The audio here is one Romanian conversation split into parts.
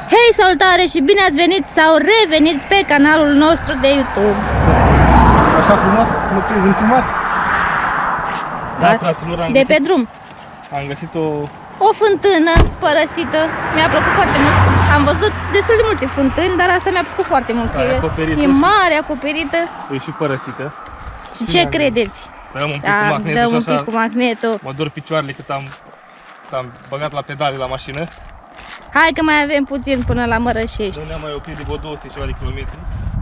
Hei, salutare și bine ați venit sau revenit pe canalul nostru de YouTube. Așa frumos? Nu crezi în filmare? Da, fraților, de pe drum. Am găsit o fântână părăsită. Mi-a plăcut foarte mult. Am văzut destul de multe fântâni, dar asta mi-a plăcut foarte mult. E mare, acoperită. E și părăsită. Și ce credeți? Dăm un pic cu magnetul, dăm un pic cu magnetul. Mă dor picioarele cât am băgat la pedale la mașină. Hai că mai avem puțin până la Mărășești. Nu ne-am mai oprit de vreo 200 ceva de kilometri.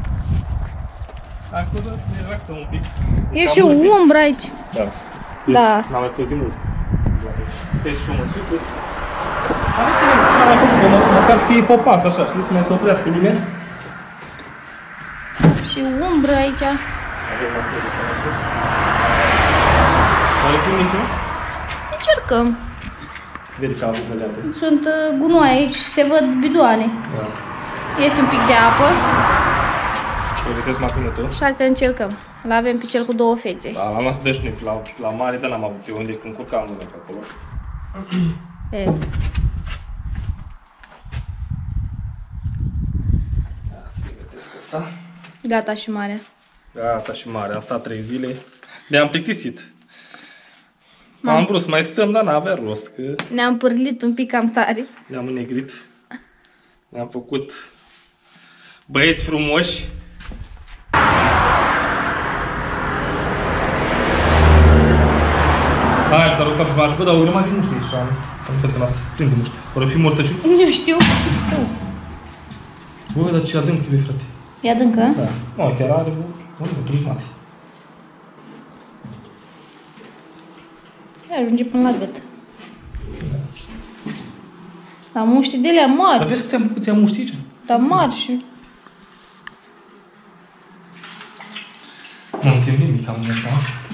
Acolo ne relaxăm un pic. E și o umbră aici. Da. N-am mai fost din mult. Peste și o măsuță. Are ce n-am mai făcut, măcar să fie popas așa, știți? Mai să oprească nimeni. Și umbră aici. Avem acolo să măsuri. Mai prindem ceva? Încercăm. Vede că am avut măleată. Sunt gunoaie aici, se văd bidoane. Da. Este un pic de apă. Pregătesc magnetul. Așa că încercăm. L-avem pe cel cu două fețe. Da, l-am luat dășnic la mare, dar n-am avut pe unde, când curcam lumea pe acolo. Da, să pregătesc asta. Gata și marea. Gata și mare, am stat 3 zile. Ne-am plictisit. Am vrut să mai stăm, dar n-avea rost. Că ne-am pârlit un pic cam tare. ne-am înnegrit. Ne-am făcut băieți frumoși. Hai să aruncăm prima dată, bă, dar o grămadă de muște aici. Am făcut asta, prinde muște. Fără fi mortăciuni. Eu știu. Bă, dar ce adânc e, frate. E adâncă? Da. Nu, chiar are o jumătate. Ajunge până la gât. La muști de alea mari. Dar vezi câte am muști aici? Dar mari și... Nu simt nimic, am ăsta.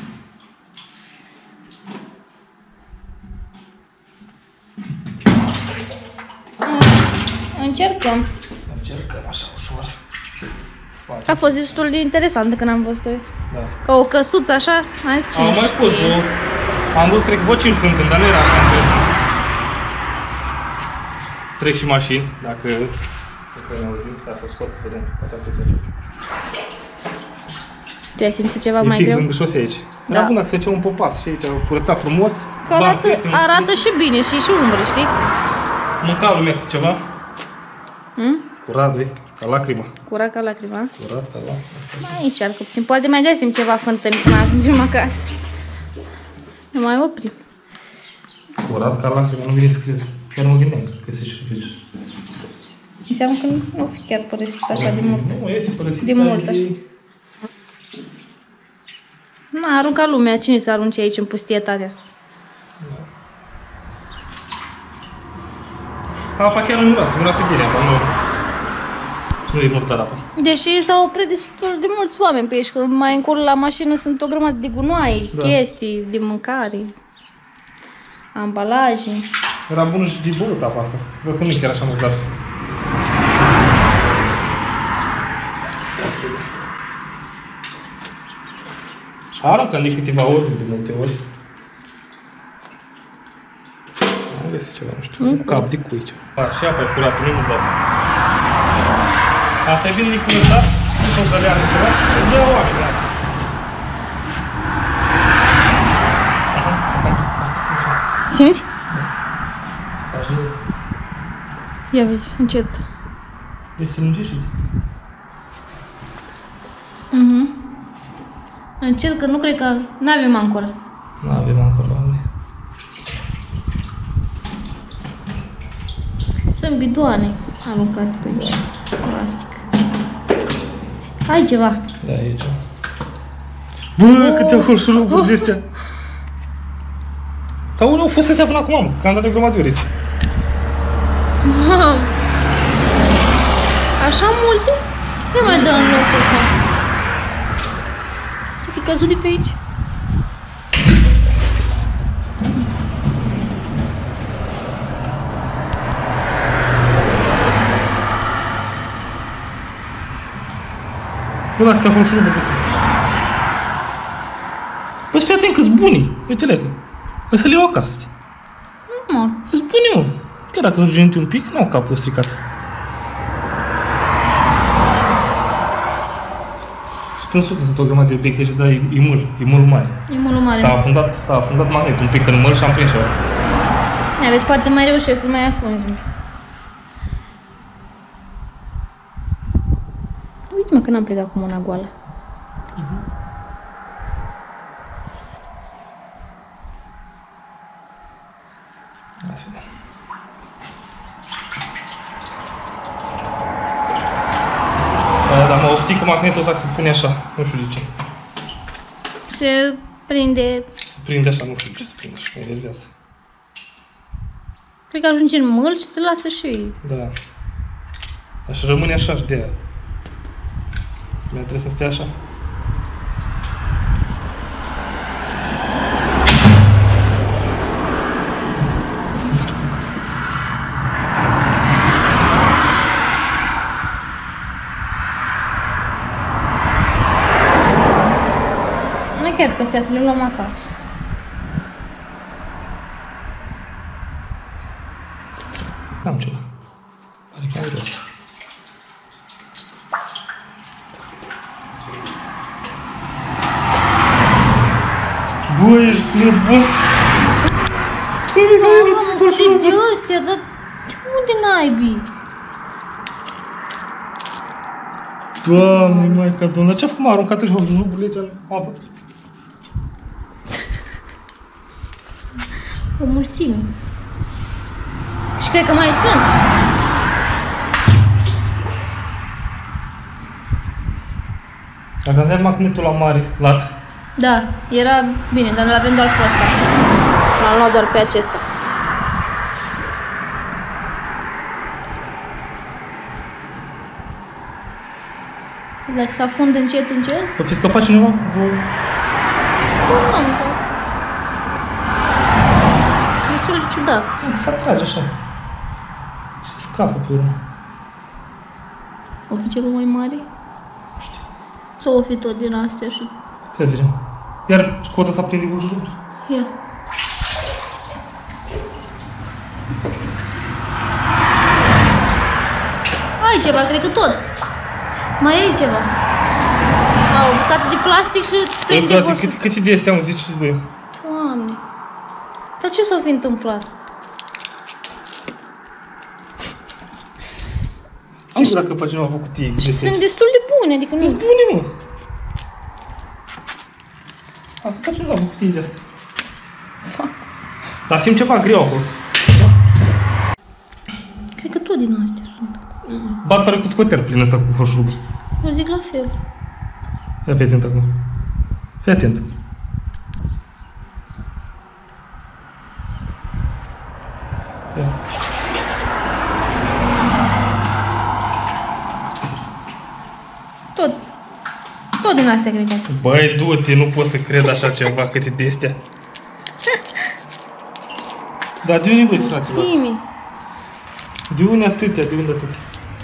Încercăm. Încercăm așa ușor. A fost destul de interesant când am văzut-o. Da. Ca o căsuță așa, am zis cine Am mai spus, am văzut, cred că vă 5 fântâni, dar nu era așa interesant. Trec și mașini, dacă ne auzim, ca să scot, să vedem. Poate am putea așa. Tu ai simțit ceva mai greu? greu? E fix lângă șosea aici. Da. Dar bun, dacă se făcea un popas și aici, curățat frumos. Că arată și bine și umbră, știi? Mânca lumea câte ceva. Curat, băi, ca lacrima. Curat ca lacrima. Curat ca lacrima. Mai încearcă puțin, poate mai găsim ceva fântâni până ajungem acasă. Ne mai oprim. Curat ca lacrima, nu vine să cred. Chiar mă gândeam că se și frigider. Înseamnă că nu fi chiar părăsit așa de mult. Nu, este părăsit. De mult așa. Na, arunca lumea, cine să arunce aici în pustietatea? Apa chiar nu miroase bine, dar nu e multă apă. Deși s-au oprit destul de mulți oameni pe aici, că mai încolo la mașină sunt o grămadă de gunoaie, chestii, de mâncare, ambalaje. Era bună și de băut apa asta. Văd că nu e chiar așa mult. Aruncăm de câteva ori, de multe ori. Am găsit ceva, nu știu, un cap de cui ceva. Și apa e curată, nu mult, dar... Asta e bine de curățat, nu s-o zăleană ceva, să-i dea oameni, da. Simți? Ia vezi, încet. Deci se lungește. Încet, că nu cred că n-avem ancoră. Nu avem ancoră la noi. Sunt bidoane aruncate pe aici. Plastic. Ai ceva? Da, e ceva. Bă, câte acolo șuruburi de-astea! Dar unde au fost astea până acum, că am dat de grămadă ori aici. Așa multe? Nu mai dă în locul ăsta. Ce fi căzut de pe aici? Bă, dacă te-acolo șuruburi de-astea. Păi să fii atent că-s buni. Uite-le că. Să le iau acasă astea. Normal. Că-s buni, mă. Chiar dacă s-o un pic, n-au capul stricat. în sus sunt o grămadă de obiecte, dar e mult mare. E mult mare. S-a afundat magnetul un pic în măl și am prins ceva. Ia vezi, poate mai reușesc să mai afunzi. Uite-mă că n-am plecat cu mâna goală. Hai să vedem. Dar mă oftic că magnetul ăsta se pune așa, nu știu de ce. Se prinde... Prinde așa, nu știu de ce se prinde așa, mă enervează. Cred că ajunge în măl și se lasă și... Da. Așa rămâne așa și de aia. Mi-a trebuie să stea așa. Nu chiar pe astea, să le luăm acasă. N-am ceva. Pare că am gros. Bă, ești nebun! Ce de astea, dar de unde naibii? Doamne, Maica Domnului, ce-a făcut? M-a aruncat așa jugurile aici în apă. O mulțime. Și cred că mai sunt. Dacă aveam magnetul la mare, lat. Da, era bine, dar l avem doar pe ăsta. L-am luat doar pe acesta. Dacă se afundă încet, încet? O fi scăpat cineva? Nu, destul de ciudat. Se atrage așa. Și scapă pe urmă. O fi ceva mai mare? Nu știu. Sau o fi tot din astea și... Ia vedem. Iar coța s-a prinde cu jur. Ia. Ai ceva, cred că tot. Mai e ceva. O bucată de plastic și prinde frate, câte de astea am ziceți voi? Doamne. Dar ce s-a fi întâmplat? Sigur ați scăpat cineva cu cutie. Sunt destul de bune, adică nu... Sunt bune, mă! A scăpat cineva cu cutie de astea. Dar simt ceva greu acolo. Cred că tot din astea sunt. Bat pare cu scoter plin ăsta cu hoșurubă. Eu zic la fel. Ia fii atent acum. Fii atent. Ia. Tot din astea, cred că. Băi, du-te, nu pot să cred așa ceva, câte de astea. Dar de unde, băi, fraților? Simi. De unde atâtea, de unde atâtea?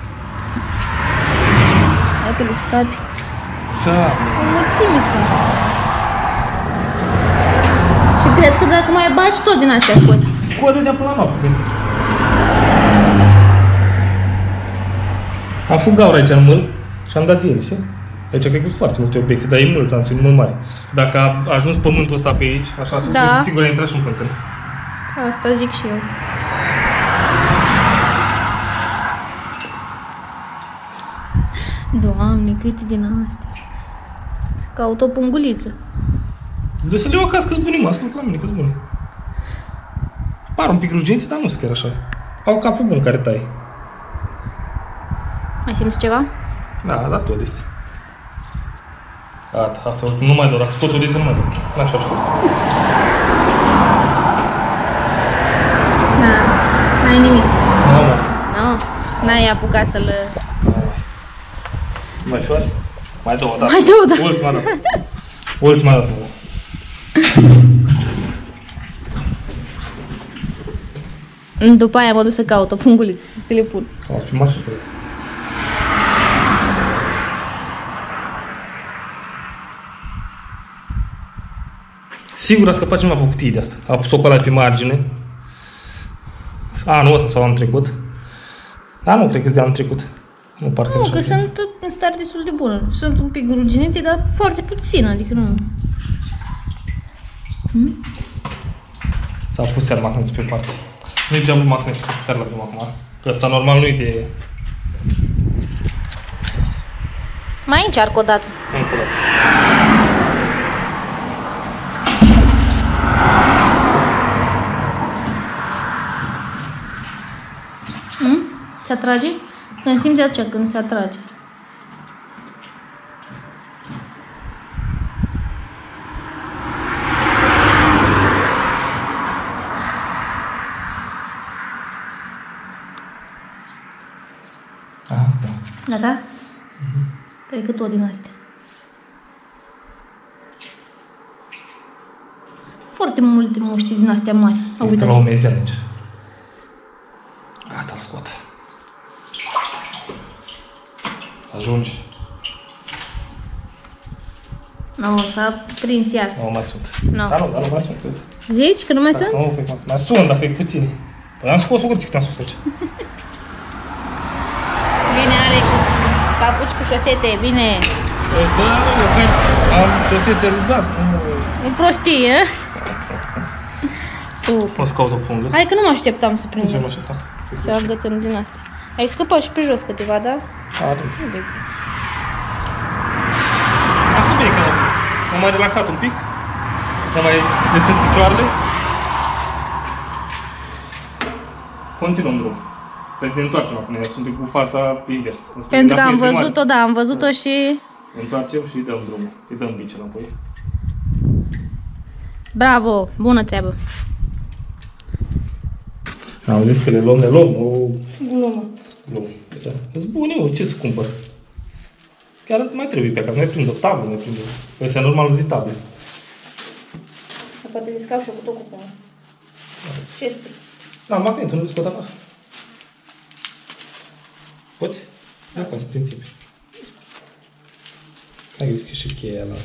Hai că le scapi. Da. O mulțime sunt. Și cred că dacă mai bagi, tot din astea scoți. Cu atâtea până la noapte, bine. Am făcut gaură aici în mâl și am dat el, știi? Aici cred că sunt foarte multe obiecte, dar e mult, țanțuri mult mari. Dacă a ajuns pământul ăsta pe aici, așa sus, da, sigur a intrat și în fântână. Asta zic și eu. Doamne, câte din astea. Caut o punguliță. De să le iau acasă, că-s bune, mă, ascult la mine, că-s bune. Par un pic ruginți, dar nu sunt chiar așa. Au capul bun care tai. Mai simți ceva? Da, tot este. Gata, asta nu mai dor, dacă scot o de să nu mai dor. N-așa ceva. N-ai nimic. Nu, mă. Nu, n-ai apucat să-l... Mai faci? Mai dă o dată. Mai dă o dată. Ultima dată. Ultima dată. După aia mă duc să caut o punguliță, să ți le pun. Am spus și pe sigur a scăpat cineva cu cutii de asta. A pus o coală pe margine. Anul ăsta sau anul trecut. Dar nu cred că-s de anul trecut. Nu, parcă nu, că sunt în stare destul de bună. Sunt un pic ruginite, dar foarte puțin, adică nu... S-a pus iar magnetul pe parte. Nu-i geamul magnetul, care l-avem acum. Ăsta normal nu-i de... Mai încearcă o dată. Încă o dată. Se atrage? Când simți aceea, când se atrage. Da. Gata? Cred că tot din astea. Foarte multe muști din astea mari. Este la o mezianici. Gata, îl scot. Ajungi. Nu, s-a prins iar. Nu mai sunt. No. Dar nu mai sunt, cred. Zici că nu mai sunt? Nu, cred că mai sunt, dacă e puțin. Păi am scos-o cu cât am spus aici. Bine, Alex. Papuci cu șosete, bine. Da, am șosete rudați. E prostie, e? Super. O să caut o pungă. Hai că nu mă așteptam să prindem. Ce mă așteptam? Să agățăm din astea. Ai scăpat și pe jos câteva, da? Are. Am făcut bine că m-am mai relaxat un pic. Am mai descens picioarele. Continuăm drum. Trebuie să ne întoarcem acum, suntem cu fața pe invers. Pentru că am văzut-o, da, am văzut-o și... Ne întoarcem și îi dăm drumul. Îi dăm bici înapoi. Bravo, bună treabă. Am zis că le luăm, Glumă. Da. Îți bune, eu, ce să cumpăr? Chiar mai trebuie pe acasă, mai prind o tablă, mai prind o... Ăsta e normal zi table. Poate le scap și eu cu tot cu până. Ce spui? Da, magnetul, nu-l scot afară. Poți? Da, ca în principiu. Hai că și cheia la...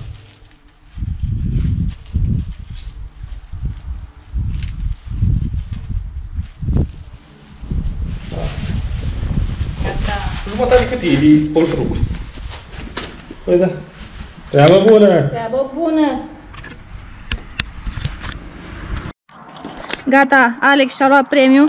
Jumătate cât e de poltrugul. Păi da. Treabă bună! Treabă bună! Gata, Alex și-a luat premiu.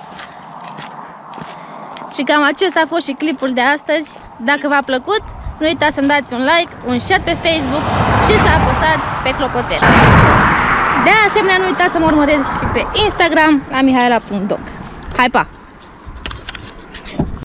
Și cam acesta a fost și clipul de astăzi. Dacă v-a plăcut, nu uitați să-mi dați un like, un share pe Facebook și să apăsați pe clopoțel. De asemenea, nu uitați să mă urmăriți și pe Instagram la mihaela.doc. Hai, pa!